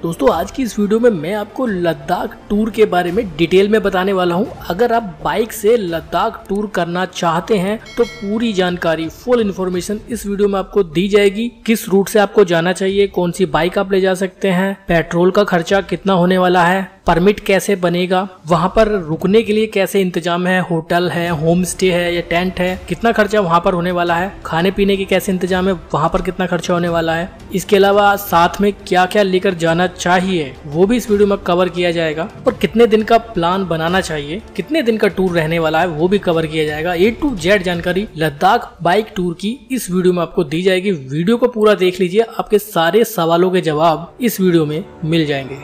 दोस्तों आज की इस वीडियो में मैं आपको लद्दाख टूर के बारे में डिटेल में बताने वाला हूं। अगर आप बाइक से लद्दाख टूर करना चाहते हैं तो पूरी जानकारी फुल इन्फॉर्मेशन इस वीडियो में आपको दी जाएगी। किस रूट से आपको जाना चाहिए, कौन सी बाइक आप ले जा सकते हैं, पेट्रोल का खर्चा कितना होने वाला है, परमिट कैसे बनेगा, वहां पर रुकने के लिए कैसे इंतजाम है, होटल है, होम स्टे है या टेंट है, कितना खर्चा वहां पर होने वाला है, खाने पीने के कैसे इंतजाम है, वहां पर कितना खर्चा होने वाला है, इसके अलावा साथ में क्या क्या लेकर जाना चाहिए वो भी इस वीडियो में कवर किया जाएगा। और कितने दिन का प्लान बनाना चाहिए, कितने दिन का टूर रहने वाला है वो भी कवर किया जाएगा। A to Z जानकारी लद्दाख बाइक टूर की इस वीडियो में आपको दी जाएगी। वीडियो को पूरा देख लीजिए, आपके सारे सवालों के जवाब इस वीडियो में मिल जाएंगे।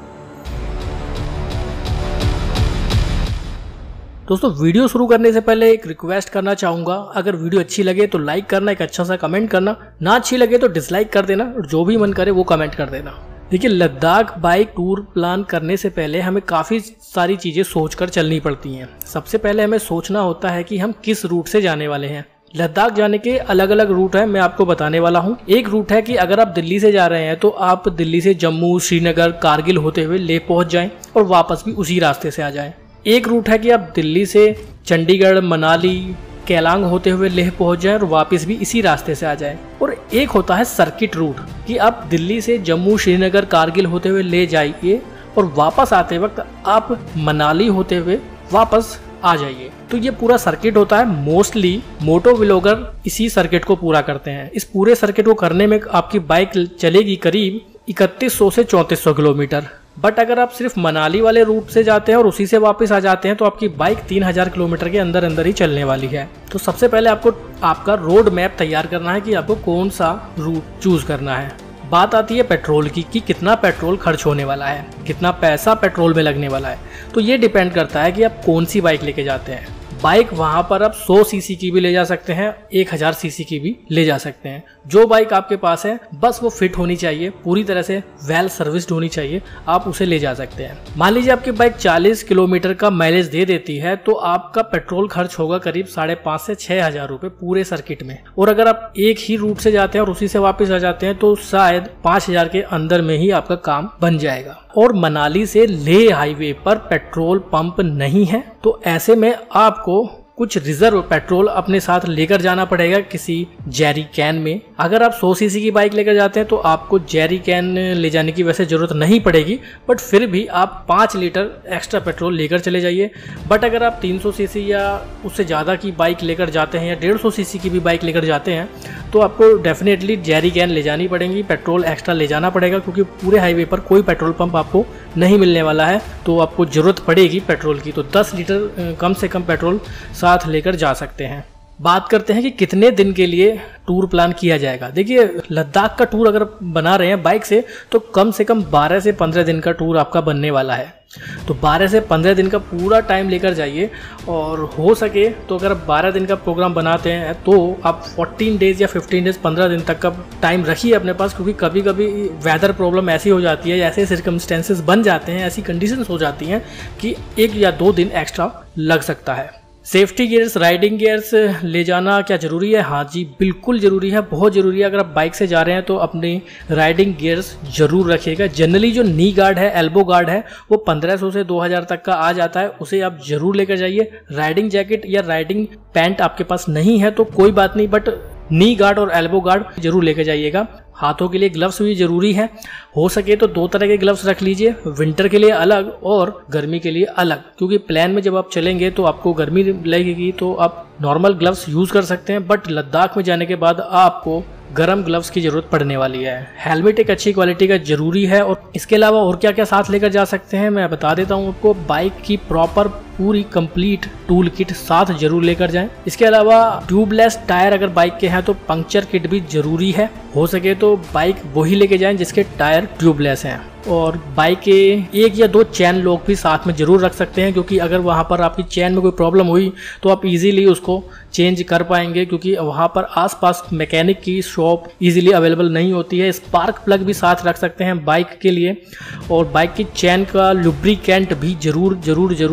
दोस्तों वीडियो शुरू करने से पहले एक रिक्वेस्ट करना चाहूंगा, अगर वीडियो अच्छी लगे तो लाइक करना, एक अच्छा सा कमेंट करना, ना अच्छी लगे तो डिसलाइक कर देना और जो भी मन करे वो कमेंट कर देना। देखिए लद्दाख बाइक टूर प्लान करने से पहले हमें काफ़ी सारी चीज़ें सोचकर चलनी पड़ती हैं। सबसे पहले हमें सोचना होता है कि हम किस रूट से जाने वाले हैं। लद्दाख जाने के अलग अलग रूट है, मैं आपको बताने वाला हूँ। एक रूट है कि अगर आप दिल्ली से जा रहे हैं तो आप दिल्ली से जम्मू, श्रीनगर, कारगिल होते हुए लेह पहुँच जाएं और वापस भी उसी रास्ते से आ जाएं। एक रूट है कि आप दिल्ली से चंडीगढ़, मनाली, केलांग होते हुए लेह पहुंच जाएं और वापस भी इसी रास्ते से आ जाएं। और एक होता है सर्किट रूट कि आप दिल्ली से जम्मू, श्रीनगर, कारगिल होते हुए ले जाइए और वापस आते वक्त आप मनाली होते हुए वापस आ जाइए। तो ये पूरा सर्किट होता है। मोस्टली मोटो व्लॉगर इसी सर्किट को पूरा करते हैं। इस पूरे सर्किट को करने में आपकी बाइक चलेगी करीब 3100 से 3400 किलोमीटर। बट अगर आप सिर्फ मनाली वाले रूट से जाते हैं और उसी से वापस आ जाते हैं तो आपकी बाइक 3000 किलोमीटर के अंदर अंदर ही चलने वाली है। तो सबसे पहले आपको आपका रोड मैप तैयार करना है कि आपको कौन सा रूट चूज करना है। बात आती है पेट्रोल की कि कितना पेट्रोल खर्च होने वाला है, कितना पैसा पेट्रोल में लगने वाला है। तो ये डिपेंड करता है कि आप कौन सी बाइक लेके जाते हैं। बाइक वहां पर आप 100 सीसी की भी ले जा सकते हैं, 1000 सीसी की भी ले जा सकते हैं। जो बाइक आपके पास है बस वो फिट होनी चाहिए, पूरी तरह से वेल सर्विस्ड होनी चाहिए, आप उसे ले जा सकते हैं। मान लीजिए आपकी बाइक 40 किलोमीटर का माइलेज दे देती है तो आपका पेट्रोल खर्च होगा करीब 5,500 से 6,000 रुपए पूरे सर्किट में। और अगर आप एक ही रूट से जाते हैं और उसी से वापस आ जाते हैं तो शायद 5,000 के अंदर में ही आपका काम बन जाएगा। और मनाली से लेह हाईवे पर पेट्रोल पंप नहीं है तो ऐसे में आपको कुछ रिजर्व पेट्रोल अपने साथ लेकर जाना पड़ेगा किसी जेरी कैन में। अगर आप 100 सीसी की बाइक लेकर जाते हैं तो आपको जेरी कैन ले जाने की वैसे जरूरत नहीं पड़ेगी, बट फिर भी आप 5 लीटर एक्स्ट्रा पेट्रोल लेकर चले जाइए। बट अगर आप 300 सीसी या उससे ज़्यादा की बाइक लेकर जाते हैं या 150 सीसी की भी बाइक लेकर जाते हैं तो आपको डेफिनेटली जेरी कैन ले जानी पड़ेगी, पेट्रोल एक्स्ट्रा ले जाना पड़ेगा, क्योंकि पूरे हाईवे पर कोई पेट्रोल पंप आपको नहीं मिलने वाला है। तो आपको ज़रूरत पड़ेगी पेट्रोल की, तो 10 लीटर कम से कम पेट्रोल साथ लेकर जा सकते हैं। बात करते हैं कि कितने दिन के लिए टूर प्लान किया जाएगा। देखिए लद्दाख का टूर अगर बना रहे हैं बाइक से तो कम से कम 12 से 15 दिन का टूर आपका बनने वाला है। तो 12 से 15 दिन का पूरा टाइम लेकर जाइए। और हो सके तो अगर आप 12 दिन का प्रोग्राम बनाते हैं तो आप 14 डेज या 15 डेज 15 दिन तक का टाइम रखिए अपने पास, क्योंकि कभी कभी वेदर प्रॉब्लम ऐसी हो जाती है, ऐसे सर्कमस्टेंसेस बन जाते हैं, ऐसी कंडीशंस हो जाती हैं कि 1 या 2 दिन एक्स्ट्रा लग सकता है। सेफ्टी गियर्स, राइडिंग गियर्स ले जाना क्या ज़रूरी है? हाँ जी बिल्कुल ज़रूरी है, बहुत ज़रूरी है। अगर आप बाइक से जा रहे हैं तो अपने राइडिंग गियर्स ज़रूर रखिएगा। जनरली जो नी गार्ड है, एल्बो गार्ड है, वो 1500 से 2000 तक का आ जाता है, उसे आप ज़रूर लेकर जाइए। राइडिंग जैकेट या राइडिंग पैंट आपके पास नहीं है तो कोई बात नहीं, बट नी गार्ड और एल्बो गार्ड जरूर लेकर जाइएगा। हाथों के लिए ग्लव्स भी जरूरी है, हो सके तो 2 तरह के ग्लव्स रख लीजिए, विंटर के लिए अलग और गर्मी के लिए अलग, क्योंकि प्लेन में जब आप चलेंगे तो आपको गर्मी लगेगी तो आप नॉर्मल ग्लव्स यूज कर सकते हैं, बट लद्दाख में जाने के बाद आपको गर्म ग्लव्स की जरूरत पड़ने वाली है। हेलमेट एक अच्छी क्वालिटी का जरूरी है। और इसके अलावा और क्या क्या साथ लेकर जा सकते हैं मैं बता देता हूँ आपको। बाइक की प्रॉपर पूरी कंप्लीट टूल किट साथ जरूर लेकर जाएं। इसके अलावा ट्यूबलेस टायर अगर बाइक के हैं तो पंक्चर किट भी जरूरी है। हो सके तो बाइक वही लेके जाएं जिसके टायर ट्यूबलेस हैं। और बाइक के 1 या 2 चैन लॉक भी साथ में जरूर रख सकते हैं, क्योंकि अगर वहाँ पर आपकी चैन में कोई प्रॉब्लम हुई तो आप इजीली उसको चेंज कर पाएंगे, क्योंकि वहाँ पर आसपास मैकेनिक की शॉप इजीली अवेलेबल नहीं होती है। स्पार्क प्लग भी साथ रख सकते हैं बाइक के लिए। और बाइक की चैन का लुब्रिकेंट भी जरूर साथ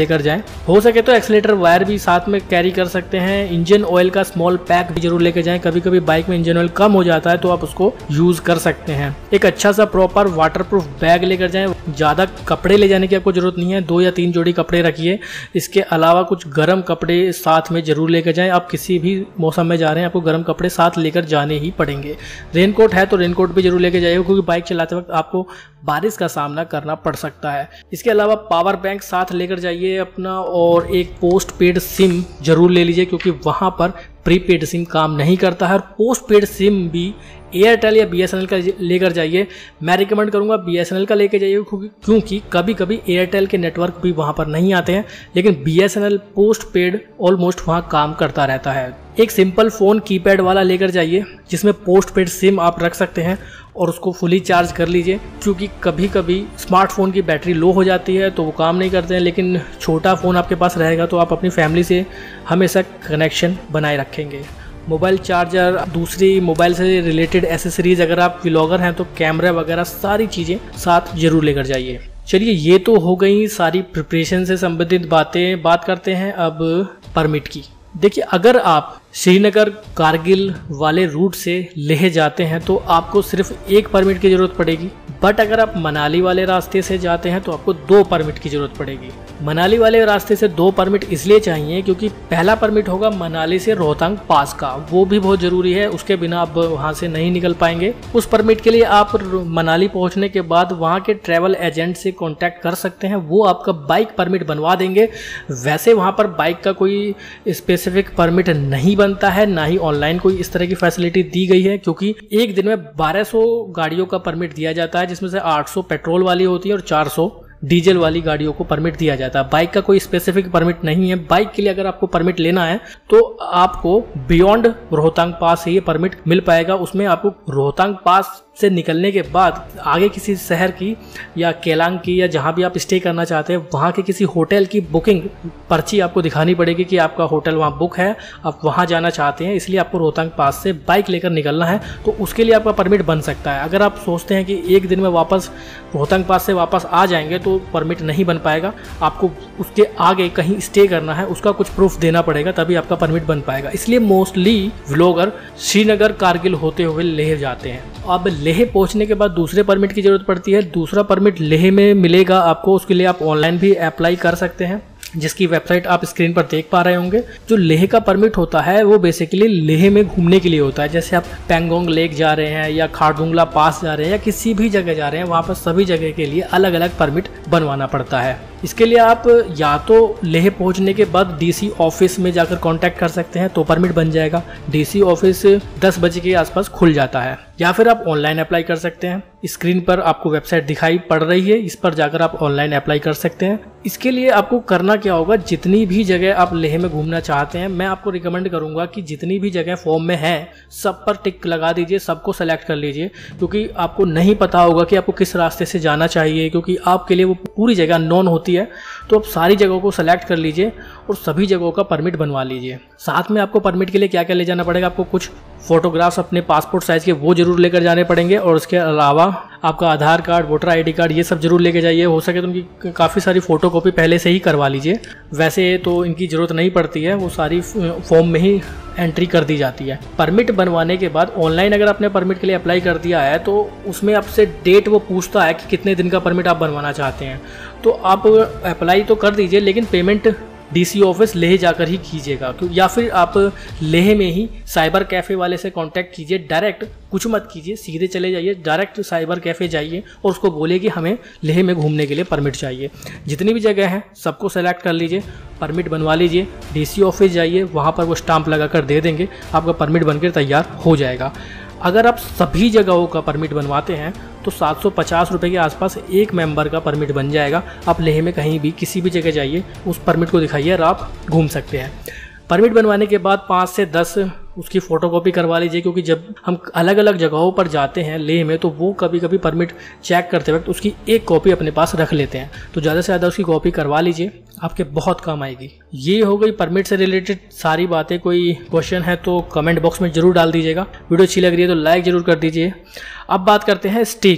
लेकर जाएं। हो सके तो एक्सीलेटर वायर भी साथ में कैरी कर सकते हैं। इंजन ऑयल का स्मॉल पैक भी जरूर लेकर जाएं। कभी कभी बाइक में इंजन ऑयल कम हो जाता है तो आप उसको यूज कर सकते हैं। एक अच्छा सा प्रॉपर वाटरप्रूफ बैग लेकर जाएं। ज्यादा कपड़े ले जाने की आपको जरूरत नहीं है, 2 या 3 जोड़ी कपड़े रखिए। इसके अलावा कुछ गर्म कपड़े साथ में जरूर लेकर जाएं। आप किसी भी मौसम में जा रहे हैं, आपको गर्म कपड़े साथ लेकर जाने ही पड़ेंगे। रेनकोट है तो रेनकोट भी जरूर लेकर जाइए, क्योंकि बाइक चलाते वक्त आपको बारिश का सामना करना पड़ सकता है। इसके अलावा पावर बैंक साथ लेकर जाइए अपना, और एक पोस्ट पेड सिम जरूर ले लीजिए, क्योंकि वहां पर प्रीपेड सिम काम नहीं करता है। और पोस्ट पेड सिम भी एयरटेल या BSNL का लेकर जाइए। मैं रिकमेंड करूंगा BSNL का लेकर जाइए, क्योंकि कभी कभी एयरटेल के नेटवर्क भी वहां पर नहीं आते हैं, लेकिन BSNL पोस्ट पेड ऑलमोस्ट वहां काम करता रहता है। एक सिंपल फ़ोन कीपैड वाला लेकर जाइए, जिसमें पोस्ट पेड सिम आप रख सकते हैं और उसको फुली चार्ज कर लीजिए, क्योंकि कभी कभी स्मार्टफोन की बैटरी लो हो जाती है तो वो काम नहीं करते हैं। लेकिन छोटा फ़ोन आपके पास रहेगा तो आप अपनी फैमिली से हमेशा कनेक्शन बनाए रखेंगे। मोबाइल चार्जर, दूसरी मोबाइल से रिलेटेड एसेसरीज, अगर आप व्लॉगर हैं तो कैमरा वगैरह सारी चीज़ें साथ जरूर लेकर जाइए। चलिए, ये तो हो गई सारी प्रिपरेशन से संबंधित बातें। बात करते हैं अब परमिट की। देखिए, अगर आप श्रीनगर कारगिल वाले रूट से लेह जाते हैं तो आपको सिर्फ 1 परमिट की ज़रूरत पड़ेगी। बट अगर आप मनाली वाले रास्ते से जाते हैं तो आपको 2 परमिट की ज़रूरत पड़ेगी। मनाली वाले रास्ते से 2 परमिट इसलिए चाहिए क्योंकि पहला परमिट होगा मनाली से रोहतांग पास का, वो भी बहुत ज़रूरी है, उसके बिना आप वहाँ से नहीं निकल पाएंगे। उस परमिट के लिए आप मनाली पहुँचने के बाद वहाँ के ट्रैवल एजेंट से कॉन्टैक्ट कर सकते हैं, वो आपका बाइक परमिट बनवा देंगे। वैसे वहाँ पर बाइक का कोई स्पेसिफिक परमिट नहीं बनता है, ना ही ऑनलाइन कोई इस तरह की फैसिलिटी दी गई है, क्योंकि एक दिन में 1200 गाड़ियों का परमिट दिया जाता है, जिसमें से 800 पेट्रोल वाली होती है और 400 डीजल वाली गाड़ियों को परमिट दिया जाता है। बाइक का कोई स्पेसिफिक परमिट नहीं है। बाइक के लिए अगर आपको परमिट लेना है तो आपको बियॉन्ड रोहतांग पास से ये परमिट मिल पाएगा। उसमें आपको रोहतांग पास से निकलने के बाद आगे किसी शहर की या केलांग की या जहाँ भी आप स्टे करना चाहते हैं वहाँ के किसी होटल की बुकिंग पर्ची आपको दिखानी पड़ेगी कि आपका होटल वहाँ बुक है, आप वहाँ जाना चाहते हैं, इसलिए आपको रोहतांग पास से बाइक लेकर निकलना है, तो उसके लिए आपका परमिट बन सकता है। अगर आप सोचते हैं कि एक दिन में वापस रोहतांग पास से वापस आ जाएंगे तो परमिट नहीं बन पाएगा, आपको उसके आगे कहीं स्टे करना है, उसका कुछ प्रूफ देना पड़ेगा, तभी आपका परमिट बन पाएगा। इसलिए मोस्टली व्लॉगर श्रीनगर कारगिल होते हुए लेह जाते हैं। अब लेह पहुंचने के बाद दूसरे परमिट की जरूरत पड़ती है। दूसरा परमिट लेह में मिलेगा आपको, उसके लिए आप ऑनलाइन भी अप्लाई कर सकते हैं, जिसकी वेबसाइट आप स्क्रीन पर देख पा रहे होंगे। जो लेह का परमिट होता है वो बेसिकली लेह में घूमने के लिए होता है। जैसे आप पेंगोंग लेक जा रहे हैं या खारदुंगला पास जा रहे हैं या किसी भी जगह जा रहे हैं, वहाँ पर सभी जगह के लिए अलग अलग परमिट बनवाना पड़ता है। इसके लिए आप या तो लेह पहुंचने के बाद DC ऑफिस में जाकर कांटेक्ट कर सकते हैं तो परमिट बन जाएगा। DC ऑफिस 10 बजे के आसपास खुल जाता है, या फिर आप ऑनलाइन अप्लाई कर सकते हैं। स्क्रीन पर आपको वेबसाइट दिखाई पड़ रही है, इस पर जाकर आप ऑनलाइन अप्लाई कर सकते हैं। इसके लिए आपको करना क्या होगा, जितनी भी जगह आप लेह में घूमना चाहते हैं, मैं आपको रिकमेंड करूंगा कि जितनी भी जगह फॉर्म में है सब पर टिक लगा दीजिए, सबको सेलेक्ट कर लीजिए, क्योंकि आपको नहीं पता होगा कि आपको किस रास्ते से जाना चाहिए, क्योंकि आपके लिए वो पूरी जगह नॉन होती है। तो आप सारी जगहों को सेलेक्ट कर लीजिए और सभी जगहों का परमिट बनवा लीजिए। साथ में आपको परमिट के लिए क्या क्या ले जाना पड़ेगा, आपको कुछ फोटोग्राफ्स अपने पासपोर्ट साइज के वो जरूर लेकर जाने पड़ेंगे, और उसके अलावा आपका Aadhaar card, voter ID card, ये सब जरूर लेके जाइए। हो सके तो उनकी काफ़ी सारी फ़ोटो कॉपी पहले से ही करवा लीजिए, वैसे तो इनकी ज़रूरत नहीं पड़ती है, वो सारी फॉर्म में ही एंट्री कर दी जाती है। परमिट बनवाने के बाद ऑनलाइन अगर आपने परमिट के लिए अप्लाई कर दिया है तो उसमें आपसे डेट वो पूछता है कि कितने दिन का परमिट आप बनवाना चाहते हैं, तो आप अप्लाई तो कर दीजिए, लेकिन पेमेंट DC ऑफिस लेह जाकर ही कीजिएगा, या फिर आप लेह में ही साइबर कैफ़े वाले से कांटेक्ट कीजिए। डायरेक्ट कुछ मत कीजिए, सीधे चले जाइए, डायरेक्ट साइबर कैफ़े जाइए और उसको बोलिए कि हमें लेह में घूमने के लिए परमिट चाहिए। जितनी भी जगह हैं सबको सेलेक्ट कर लीजिए, परमिट बनवा लीजिए, DC ऑफिस जाइए, वहाँ पर वो स्टाम्प लगा कर दे देंगे, आपका परमिट बनकर तैयार हो जाएगा। अगर आप सभी जगहों का परमिट बनवाते हैं तो 750 रुपये के आसपास एक मेंबर का परमिट बन जाएगा। आप लेह में कहीं भी किसी भी जगह जाइए, उस परमिट को दिखाइए और आप घूम सकते हैं। परमिट बनवाने के बाद 5 से 10 उसकी फ़ोटोकॉपी करवा लीजिए, क्योंकि जब हम अलग अलग जगहों पर जाते हैं लेह में तो वो कभी कभी परमिट चेक करते वक्त उसकी एक कॉपी अपने पास रख लेते हैं, तो ज़्यादा से ज़्यादा उसकी कॉपी करवा लीजिए, आपके बहुत काम आएगी। ये हो गई परमिट से रिलेटेड सारी बातें। कोई क्वेश्चन है तो कमेंट बॉक्स में ज़रूर डाल दीजिएगा। वीडियो अच्छी लग रही है तो लाइक ज़रूर कर दीजिए। अब बात करते हैं स्टे की।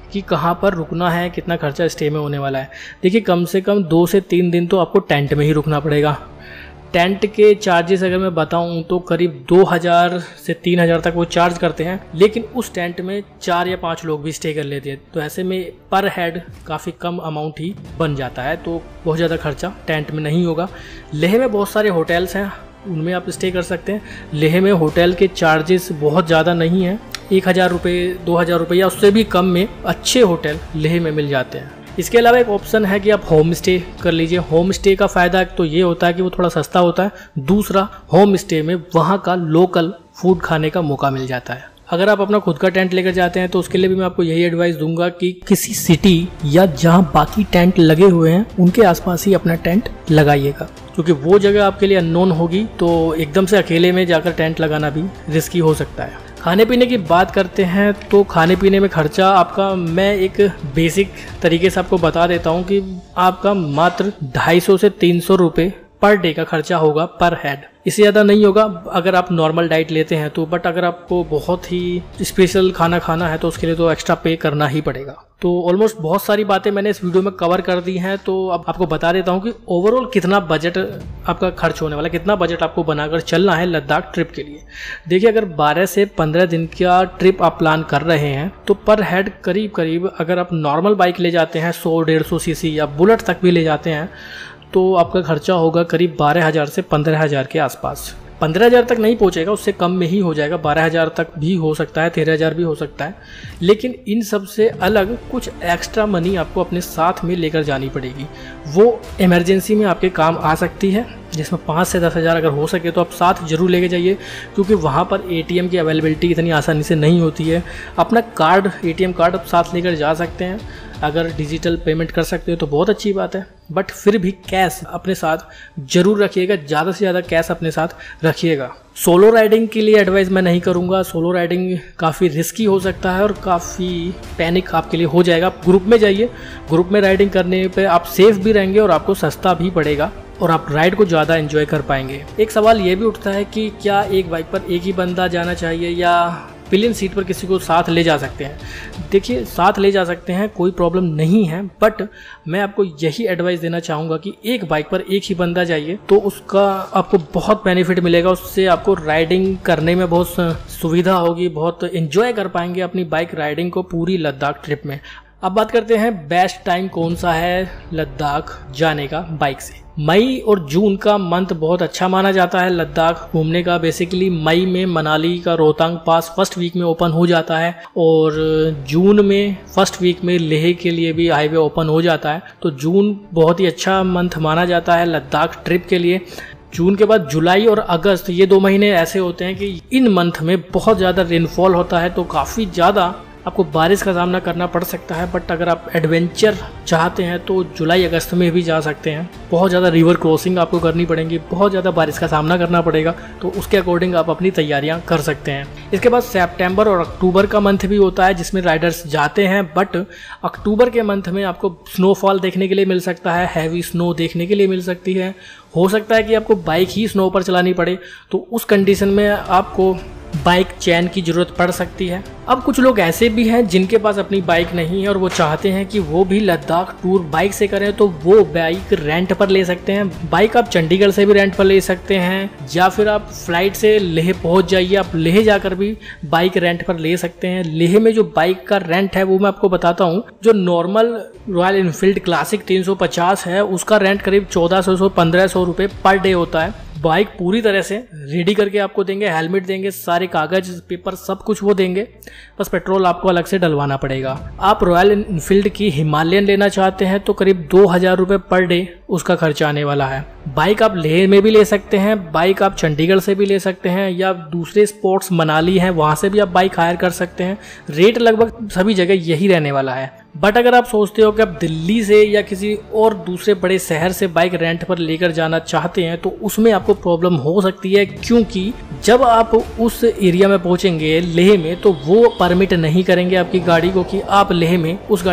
कि कहाँ पर रुकना है, कितना खर्चा स्टे में होने वाला है। देखिए कम से कम 2 से 3 दिन तो आपको टेंट में ही रुकना पड़ेगा। टेंट के चार्जेस अगर मैं बताऊं तो करीब 2000 से 3000 तक वो चार्ज करते हैं, लेकिन उस टेंट में 4 या 5 लोग भी स्टे कर लेते हैं, तो ऐसे में पर हेड काफ़ी कम अमाउंट ही बन जाता है, तो बहुत ज़्यादा खर्चा टेंट में नहीं होगा। लेह में बहुत सारे होटल्स हैं, उनमें आप स्टे कर सकते हैं। लेह में होटल के चार्जेस बहुत ज़्यादा नहीं हैं, 1000 रुपये 2000 रुपये या उससे भी कम में अच्छे होटल लेह में मिल जाते हैं। इसके अलावा एक ऑप्शन है कि आप होम स्टे कर लीजिए। होम स्टे का फ़ायदा तो ये होता है कि वो थोड़ा सस्ता होता है, दूसरा होम स्टे में वहाँ का लोकल फूड खाने का मौका मिल जाता है। अगर आप अपना खुद का टेंट लेकर जाते हैं तो उसके लिए भी मैं आपको यही एडवाइस दूंगा कि किसी सिटी या जहाँ बाकी टेंट लगे हुए हैं उनके आसपास ही अपना टेंट लगाइएगा, क्योंकि वो जगह आपके लिए अननोन होगी, तो एकदम से अकेले में जाकर टेंट लगाना भी रिस्की हो सकता है। खाने पीने की बात करते हैं तो खाने पीने में खर्चा आपका मैं एक बेसिक तरीके से आपको बता देता हूँ कि आपका मात्र 250 से 300 रुपये पर डे का खर्चा होगा पर हेड, इससे ज़्यादा नहीं होगा अगर आप नॉर्मल डाइट लेते हैं तो। बट अगर आपको बहुत ही स्पेशल खाना खाना है तो उसके लिए तो एक्स्ट्रा पे करना ही पड़ेगा। तो ऑलमोस्ट बहुत सारी बातें मैंने इस वीडियो में कवर कर दी हैं, तो अब आपको बता देता हूं कि ओवरऑल कितना बजट आपका खर्च होने वाला है, कितना बजट आपको बनाकर चलना है लद्दाख ट्रिप के लिए। देखिए अगर 12 से 15 दिन का ट्रिप आप प्लान कर रहे हैं तो पर हेड करीब करीब अगर आप नॉर्मल बाइक ले जाते हैं 100-150 सीसी या बुलेट तक भी ले जाते हैं तो आपका खर्चा होगा करीब 12,000 से 15,000 के आसपास। 15,000 तक नहीं पहुंचेगा, उससे कम में ही हो जाएगा, 12,000 तक भी हो सकता है, 13,000 भी हो सकता है। लेकिन इन सब से अलग कुछ एक्स्ट्रा मनी आपको अपने साथ में लेकर जानी पड़ेगी, वो इमरजेंसी में आपके काम आ सकती है, जिसमें 5 से 10,000 अगर हो सके तो आप साथ जरूर लेके जाइए, क्योंकि वहाँ पर ATM की अवेलेबिलिटी इतनी आसानी से नहीं होती है। अपना कार्ड, ATM कार्ड आप साथ लेकर जा सकते हैं, अगर डिजिटल पेमेंट कर सकते हो तो बहुत अच्छी बात है, बट फिर भी कैश अपने साथ जरूर रखिएगा, ज़्यादा से ज़्यादा कैश अपने साथ रखिएगा। सोलो राइडिंग के लिए एडवाइस मैं नहीं करूँगा, सोलो राइडिंग काफ़ी रिस्की हो सकता है और काफ़ी पैनिक आपके लिए हो जाएगा। आप ग्रुप में जाइए, ग्रुप में राइडिंग करने पे आप सेफ भी रहेंगे और आपको सस्ता भी पड़ेगा और आप राइड को ज़्यादा एंजॉय कर पाएंगे। एक सवाल ये भी उठता है कि क्या एक बाइक पर एक ही बंदा जाना चाहिए या पिलियन सीट पर किसी को साथ ले जा सकते हैं। देखिए साथ ले जा सकते हैं, कोई प्रॉब्लम नहीं है, बट मैं आपको यही एडवाइस देना चाहूँगा कि एक बाइक पर एक ही बंदा जाइए तो उसका आपको बहुत बेनिफिट मिलेगा, उससे आपको राइडिंग करने में बहुत सुविधा होगी, बहुत एंजॉय कर पाएंगे अपनी बाइक राइडिंग को पूरी लद्दाख ट्रिप में। अब बात करते हैं बेस्ट टाइम कौन सा है लद्दाख जाने का बाइक से। मई और जून का मंथ बहुत अच्छा माना जाता है लद्दाख घूमने का। बेसिकली मई में मनाली का रोहतांग पास फर्स्ट वीक में ओपन हो जाता है और जून में फर्स्ट वीक में लेह के लिए भी हाईवे ओपन हो जाता है, तो जून बहुत ही अच्छा मंथ माना जाता है लद्दाख ट्रिप के लिए। जून के बाद जुलाई और अगस्त, ये 2 महीने ऐसे होते हैं कि इन मंथ में बहुत ज़्यादा रेनफॉल होता है, तो काफ़ी ज़्यादा आपको बारिश का सामना करना पड़ सकता है। बट अगर आप एडवेंचर चाहते हैं तो जुलाई अगस्त में भी जा सकते हैं। बहुत ज़्यादा रिवर क्रॉसिंग आपको करनी पड़ेगी, बहुत ज़्यादा बारिश का सामना करना पड़ेगा, तो उसके अकॉर्डिंग आप अपनी तैयारियां कर सकते हैं। इसके बाद सितंबर और अक्टूबर का मंथ भी होता है जिसमें राइडर्स जाते हैं, बट अक्टूबर के मंथ में आपको स्नोफॉल देखने के लिए मिल सकता है, हैवी स्नो देखने के लिए मिल सकती है। हो सकता है कि आपको बाइक ही स्नो पर चलानी पड़े, तो उस कंडीशन में आपको बाइक चैन की ज़रूरत पड़ सकती है। अब कुछ लोग ऐसे भी हैं जिनके पास अपनी बाइक नहीं है और वो चाहते हैं कि वो भी लद्दाख टूर बाइक से करें, तो वो बाइक रेंट पर ले सकते हैं। बाइक आप चंडीगढ़ से भी रेंट पर ले सकते हैं या फिर आप फ्लाइट से लेह पहुंच जाइए, आप लेह जाकर भी बाइक रेंट पर ले सकते हैं। लेह में जो बाइक का रेंट है वो मैं आपको बताता हूँ। जो नॉर्मल रॉयल एनफील्ड क्लासिक 350 है उसका रेंट करीब 1400 से 1500 रुपये पर डे होता है। बाइक पूरी तरह से रेडी करके आपको देंगे, हेलमेट देंगे, सारे कागज पेपर सब कुछ वो देंगे, बस पेट्रोल आपको अलग से डलवाना पड़ेगा। आप रॉयल एनफील्ड की हिमालयन लेना चाहते हैं तो करीब 2000 रुपये पर डे उसका खर्चा आने वाला है। बाइक आप लेह में भी ले सकते हैं, बाइक आप चंडीगढ़ से भी ले सकते हैं या दूसरे स्पॉट्स मनाली हैं वहाँ से भी आप बाइक हायर कर सकते हैं। रेट लगभग सभी जगह यही रहने वाला है। बट अगर आप सोचते हो कि आप दिल्ली से या किसी और दूसरे बड़े शहर से बाइक रेंट पर लेकर जाना चाहते हैं तो उसमें आपको प्रॉब्लम हो सकती है, क्योंकि जब आप उस एरिया में पहुंचेंगे लेह में तो वो परमिट नहीं करेंगे आपकी गाड़ी को कि आप लेह में उस गाड़ी से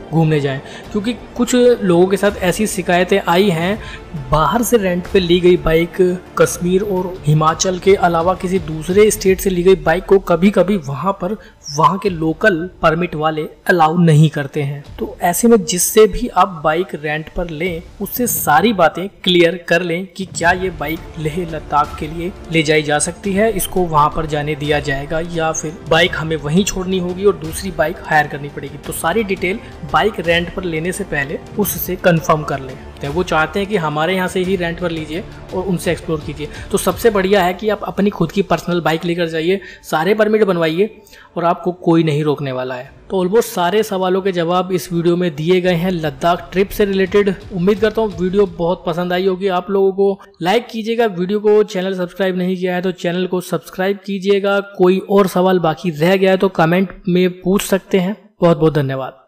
घूमने जाएं, क्योंकि कुछ लोगों के साथ ऐसी शिकायतें आई हैं बाहर से रेंट पे ली गई बाइक, कश्मीर और हिमाचल के अलावा किसी दूसरे स्टेट से ली गई बाइक को कभी कभी वहाँ के लोकल परमिट वाले अलाउ नहीं करते हैं। तो ऐसे में जिससे भी आप बाइक रेंट पर लें उससे सारी बातें क्लियर कर लें कि क्या ये बाइक लेह लद्दाख के लिए ले जाई जा सकती है, इसको वहाँ पर जाने दिया जाएगा या फिर बाइक हमें वहीं छोड़नी होगी और दूसरी बाइक हायर करनी पड़ेगी। तो सारी डिटेल बाइक रेंट पर लेने से पहले उससे कंफर्म कर लें। तो वो चाहते हैं कि हमारे यहाँ से ही रेंट पर लीजिए और उनसे एक्सप्लोर कीजिए, तो सबसे बढ़िया है कि आप अपनी खुद की पर्सनल बाइक लेकर जाइए, सारे परमिट बनवाइए और आपको कोई नहीं रोकने वाला है। तो ऑलमोस्ट सारे सवालों के जवाब इस वीडियो में दिए गए हैं लद्दाख ट्रिप से रिलेटेड। उम्मीद करता हूँ वीडियो बहुत पसंद आई होगी आप लोगों को। लाइक कीजिएगा वीडियो को, चैनल सब्सक्राइब नहीं किया है तो चैनल को सब्सक्राइब कीजिएगा। कोई और सवाल बाकी रह गया है तो कमेंट में पूछ सकते हैं। बहुत बहुत धन्यवाद।